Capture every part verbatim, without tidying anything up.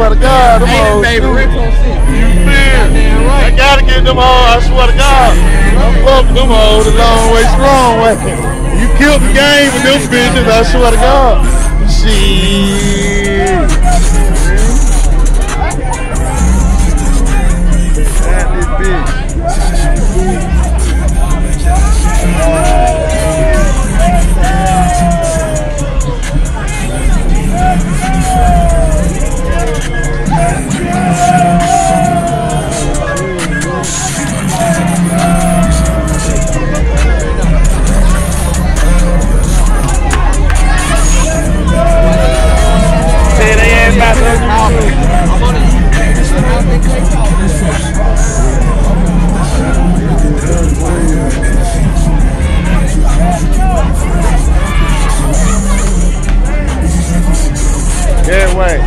swear to God, them hoes. Baby, Rick on six. You feel? I gotta get them hoes, I swear to God. I'm fucking them hoes the long way, strong way. You killed the game with them bitches, I swear to God. Shit. That this bitch. Say they ain't about to yeah, way.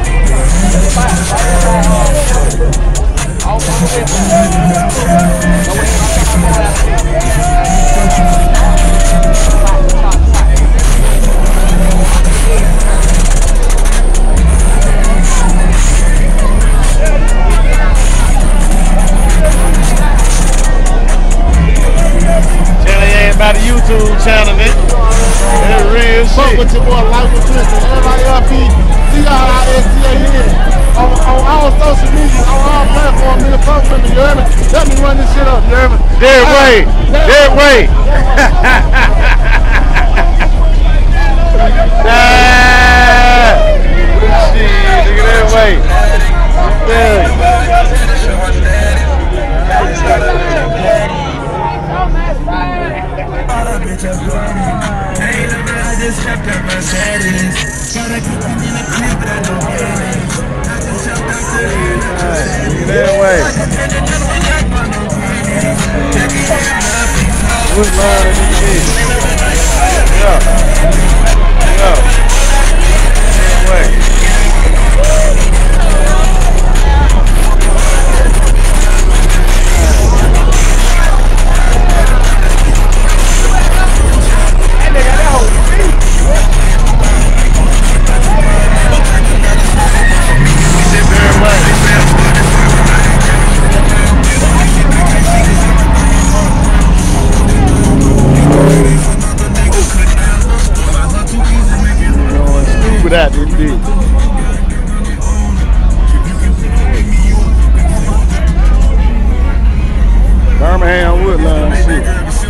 About the YouTube channel, man. That's real shit. Fuck with your boy, Life with Tristan, L I F E T R I S T A N. On, on all social media, on all platforms, man. Fuck with me, you hear me? Let me run this shit up, you hear me? Dead way. Dead way. Nah. Shit, look at that way. Yeah. That way. Woodlawn in the east. Yeah. Yeah. That way. That indeed. Birmingham Woodlawn shit.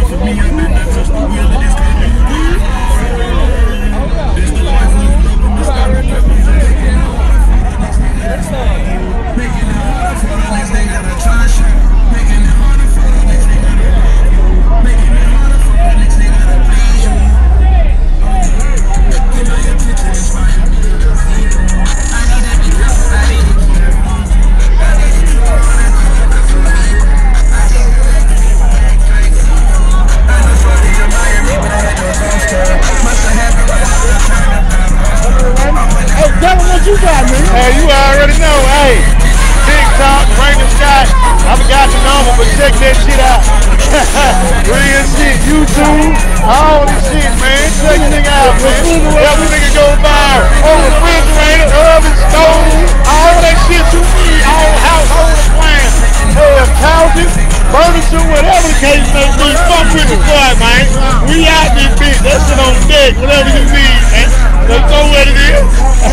You got me. Hey, you already know. Hey, TikTok, Raymond Scott. I forgot the number, but check that shit out. Real shit, YouTube, all this shit, man. Check the nigga out, man. Every nigga go viral. On refrigerator, oven, stove, all that shit you need, all household appliances. Hell, couches, furniture, whatever the case may be. Fuck with the boy, man. We out this bitch. That shit on deck, whatever you need, man. Let's know what it is.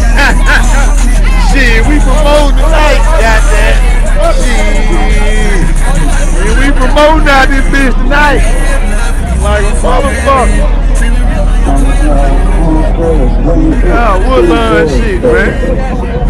Shit, we promoting tonight, goddamn. Shit. Yeah, we promoting out this bitch tonight. Like a motherfucker. Yeah, Woodlawn shit, man.